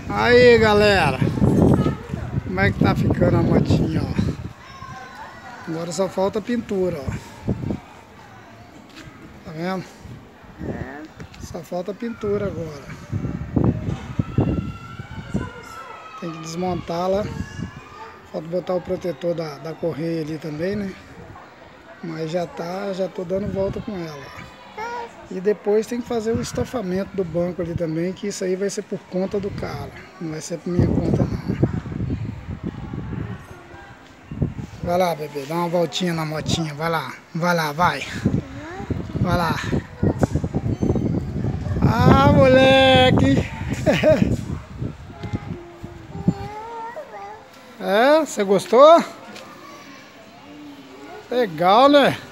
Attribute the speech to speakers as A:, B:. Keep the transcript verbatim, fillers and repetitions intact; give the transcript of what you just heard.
A: Aí, galera, como é que tá ficando a motinha, ó. Agora só falta pintura, ó. Tá vendo?
B: É.
A: Só falta pintura agora. Tem que desmontá-la. Falta botar o protetor da, da correia ali também, né? Mas já tá, já tô dando volta com ela, ó. E depois tem que fazer o estofamento do banco ali também, que isso aí vai ser por conta do cara. Não vai ser por minha conta, não. Vai lá, bebê, dá uma voltinha na motinha, vai lá, vai lá, vai. Vai lá. Ah, moleque! É, você gostou? Legal, né?